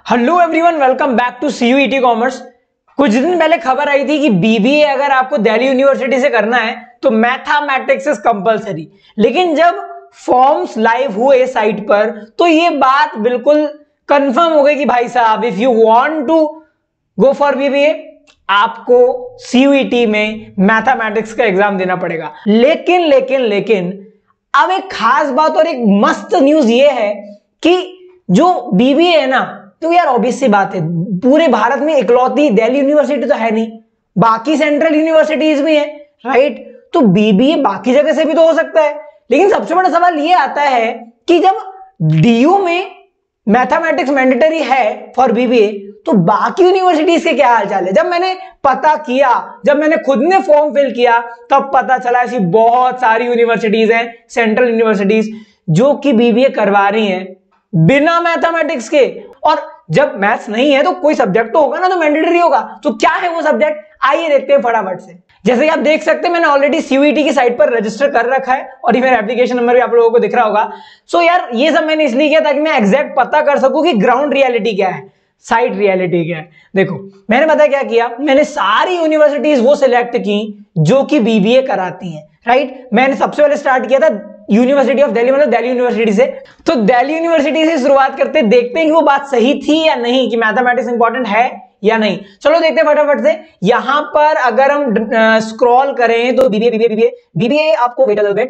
Hello everyone, welcome back to CUET commerce. कुछ दिन पहले खबर आई थी कि बीबीए अगर आपको दिल्ली यूनिवर्सिटी से करना है तो मैथमेटिक्स इज कंपलसरी। लेकिन जब फॉर्म्स लाइव हुए साइट पर तो ये बात बिल्कुल कंफर्म हो गई कि भाई साहब, if you want to go for BBA आपको सीयूईटी में मैथमेटिक्स का एग्जाम देना पड़ेगा। लेकिन अब एक खास बात और एक मस्त न्यूज ये है कि जो बीबीए है ना, तो यार ऑब्वियस सी बात है, पूरे भारत में इकलौती दिल्ली यूनिवर्सिटी तो है नहीं, बाकी सेंट्रल यूनिवर्सिटीज भी हैं, राइट। तो बीबीए बाकी जगह से भी तो हो सकता है। लेकिन सबसे बड़ा सवाल ये आता है कि जब डीयू में मैथमेटिक्स मैंडेटरी है फॉर बीबीए तो बाकी यूनिवर्सिटीज के क्या हालचाल है। जब मैंने पता किया, जब मैंने खुद ने फॉर्म फिल किया, तब पता चला ऐसी बहुत सारी यूनिवर्सिटीज हैं, सेंट्रल यूनिवर्सिटीज, जो कि बीबीए करवा रही हैं बिना मैथमेटिक्स के। और जब मैथ्स नहीं है तो कोई सब्जेक्ट तो होगा ना, तो मैंडेटरी होगा। तो क्या है वो सब्जेक्ट, आइए देखते हैं फटाफट से। जैसे कि आप देख सकते हैं, मैंने ऑलरेडी सीयूईटी की साइट पर रजिस्टर कर रखा है और ये मेरा एप्लीकेशन नंबर भी आप लोगों को दिख रहा होगा। सो यार, ये सब मैंने इसलिए किया ताकि मैं एग्जैक्ट पता कर सकूं कि ग्राउंड रियलिटी क्या है, साइट रियलिटी क्या है। देखो, मैंने पता क्या किया, मैंने सारी यूनिवर्सिटीज वो सिलेक्ट की जो कि बीबीए कराती हैं, राइट। मैंने सबसे पहले स्टार्ट किया था यूनिवर्सिटी ऑफ दिल्ली, मतलब दिल्ली यूनिवर्सिटी से। तो दिल्ली यूनिवर्सिटी से शुरुआत करते, देखते हैं कि वो बात सही थी या नहीं, कि मैथमेटिक्स इंपॉर्टेंट है या नहीं। चलो देखते हैं फटाफट से। यहां पर अगर हम स्क्रॉल करें तो बीबीए आपको wait a little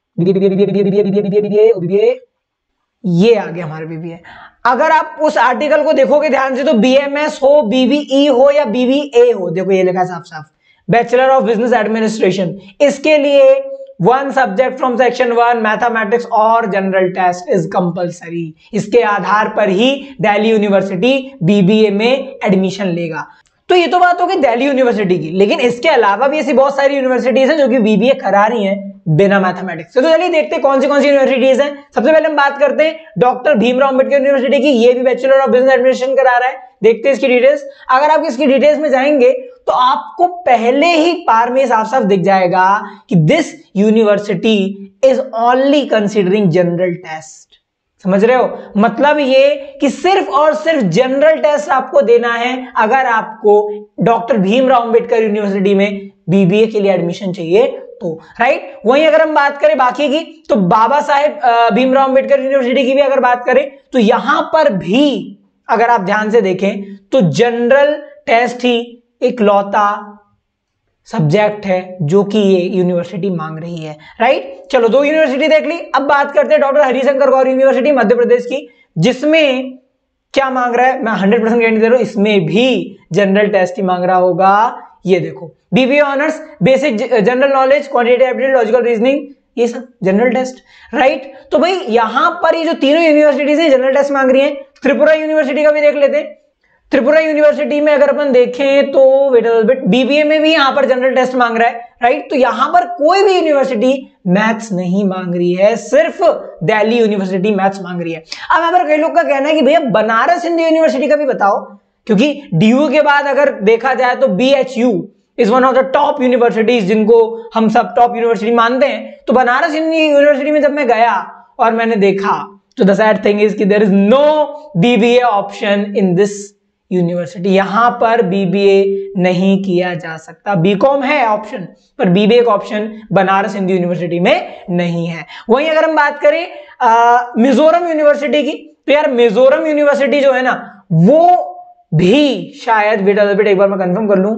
bit, BBA ये आ गया हमारे बीबीए। अगर आप उस आर्टिकल को देखोगे ध्यान से तो बीएमएस हो, बीबीई हो या बीबीए हो, देखो ये लिखा है साफ साफ, बैचलर ऑफ बिजनेस एडमिनिस्ट्रेशन। इसके लिए one subject from section 1 mathematics और जनरल टेस्ट इज कंपलसरी। इसके आधार पर ही दिल्ली यूनिवर्सिटी बीबीए में एडमिशन लेगा। तो ये तो बात होगी दिल्ली यूनिवर्सिटी की, लेकिन इसके अलावा भी ऐसी बहुत सारी यूनिवर्सिटीज हैं जो कि बीबीए करा रही हैं बिना मैथमेटिक्स। तो चलिए देखते हैं कौन सी यूनिवर्सिटीज हैं। सबसे पहले हम बात करते हैं डॉक्टर भीमराव अंबेडकर यूनिवर्सिटी की। ये भी बैचलर ऑफ बिजनेस एडमिनिस्ट्रेशन करा रहा है। देखते हैं इसकी डिटेल्स। अगर आप इसकी डिटेल्स में जाएंगे तो आपको पहले ही पार में साफ साफ दिख जाएगा कि this university is only considering general test. समझ रहे हो, मतलब ये कि सिर्फ और सिर्फ जनरल टेस्ट आपको देना है अगर आपको डॉक्टर भीमराव अंबेडकर यूनिवर्सिटी में बीबीए के लिए एडमिशन चाहिए तो, राइट। वहीं अगर हम बात करें बाकी की, तो बाबा साहेब भीमराव अंबेडकर यूनिवर्सिटी की भी अगर बात करें तो यहां पर भी अगर आप ध्यान से देखें तो जनरल टेस्ट ही इकलौता सब्जेक्ट है जो कि ये यूनिवर्सिटी मांग रही है, राइट। चलो, दो यूनिवर्सिटी देख ली। अब बात करते हैं डॉक्टर हरिशंकर गौर यूनिवर्सिटी मध्य प्रदेश की, जिसमें क्या मांग रहा है, मैं 100% गारंटी दे रहा हूं, इसमें भी जनरल टेस्ट ही मांग रहा होगा। ये देखो, BBA honours, basic general knowledge, quantitative aptitude, logical reasoning, ये सब जनरल टेस्ट, राइट। तो भाई यहां पर ये जो तीनों यूनिवर्सिटीज हैं जनरल टेस्ट मांग रही हैं। त्रिपुरा यूनिवर्सिटी का भी देख लेते हैं। त्रिपुरा यूनिवर्सिटी में अगर अपन देखें तो wait a little bit, BBA में भी यहां पर जनरल टेस्ट मांग रहा है, राइट। तो यहां पर कोई भी यूनिवर्सिटी मैथ्स नहीं मांग रही है, सिर्फ दिल्ली यूनिवर्सिटी मैथ्स मांग रही है। अब यहाँ पर कई लोग का कहना है कि भैया बनारस हिंदू यूनिवर्सिटी का भी बताओ, क्योंकि डीयू के बाद अगर देखा जाए तो BHU is one of the top universities, जिनको हम सब टॉप यूनिवर्सिटी मानते हैं। तो बनारस हिंदू यूनिवर्सिटी में जब मैं गया और मैंने देखा तो द सैड थिंग इज कि there is no BBA option in this university. यहां पर बीबीए नहीं किया जा सकता। बीकॉम है ऑप्शन, पर बीबीए का ऑप्शन बनारस हिंदू यूनिवर्सिटी में नहीं है। वहीं अगर हम बात करें मिजोरम यूनिवर्सिटी की, तो यार मिजोरम यूनिवर्सिटी जो है ना, वो भी शायद, बेटा एक बार मैं कंफर्म कर लूं,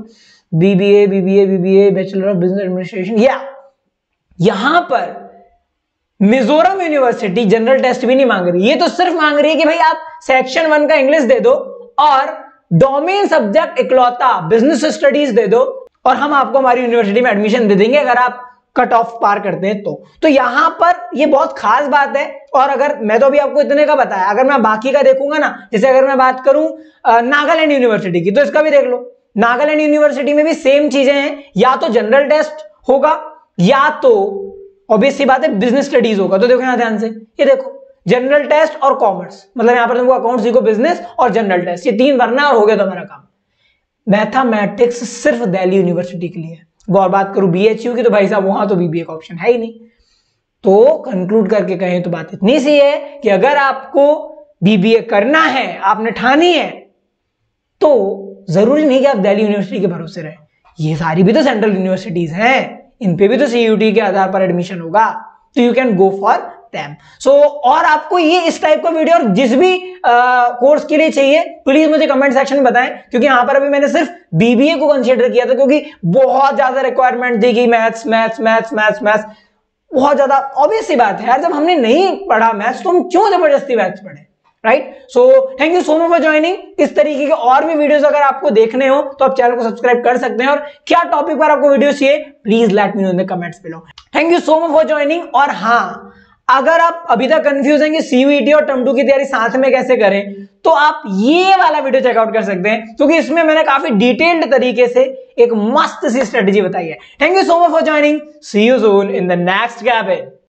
BBA bachelor of business administration, या यहां पर मिजोरम यूनिवर्सिटी जनरल टेस्ट भी नहीं मांग रही। ये तो सिर्फ मांग रही है कि भाई आप सेक्शन 1 का इंग्लिश दे दो और डोमेन सब्जेक्ट इकलौता बिजनेस स्टडीज दे दो और हम आपको हमारी यूनिवर्सिटी में एडमिशन दे देंगे अगर आप कट ऑफ पार करते हैं तो यहां पर ये बहुत खास बात है। और अगर मैं तो अभी आपको इतने का बताया, अगर मैं बाकी का देखूंगा ना, जैसे अगर मैं बात करूं नागालैंड यूनिवर्सिटी की, तो इसका भी देख लो। नागालैंड यूनिवर्सिटी में भी सेम चीजें हैं, या तो जनरल टेस्ट होगा या तो ऑब्वियस सी बात है बिजनेस स्टडीज होगा। तो देखो यहां ध्यान से, ये देखो जनरल टेस्ट और कॉमर्स, मतलब यहां पर तुमको अकाउंट्स सीखो, बिजनेस और जनरल टेस्ट, ये 3 भरना और हो गया तुम्हारा काम। मैथमेटिक्स सिर्फ दिल्ली यूनिवर्सिटी के लिए है। और बात करूं बीएचयू की, तो भाई साहब वहां तो बीबीए का ऑप्शन है ही नहीं। तो कंक्लूड करके कहें तो बात इतनी सी है कि अगर आपको बीबीए करना है, आपने ठानी है, तो जरूरी नहीं कि आप दिल्ली यूनिवर्सिटी के भरोसे रहें। ये सारी भी तो सेंट्रल यूनिवर्सिटीज हैं, इन पे भी तो सीयूटी के आधार पर एडमिशन होगा, तो you can go for them. So और आपको ये इस टाइप का वीडियो और जिस भी कोर्स के लिए चाहिए प्लीज मुझे कमेंट सेक्शन में बताएं, क्योंकि यहां पर अभी मैंने सिर्फ बीबीए को कंसीडर किया था, क्योंकि बहुत ज्यादा रिक्वायरमेंट थी कि maths maths maths maths maths, बहुत ज्यादा ऑब्वियस सी बात है यार, जब हमने नहीं पढ़ा मैथ्स तो हम क्यों जबरदस्ती मैथ्स पढ़े, right. So thank you so much for joining. इस तरीके के और भी वीडियोस अगर आपको देखने हो तो आप चैनल को सब्सक्राइब कर सकते हैं, और क्या टॉपिक पर आपको वीडियो चाहिए please let me know in the comments below. Thank you so much for joining. और हाँ, अगर आप अभी तक कंफ्यूज हैं कि सीयूईटी और टर्म 2 की तैयारी साथ में कैसे करें, तो आप ये वाला वीडियो चेकआउट कर सकते हैं, क्योंकि इसमें मैंने काफी डिटेल्ड तरीके से एक मस्त सी स्ट्रेटेजी बताई है। Thank you so much for joining, see you soon in the next cabin.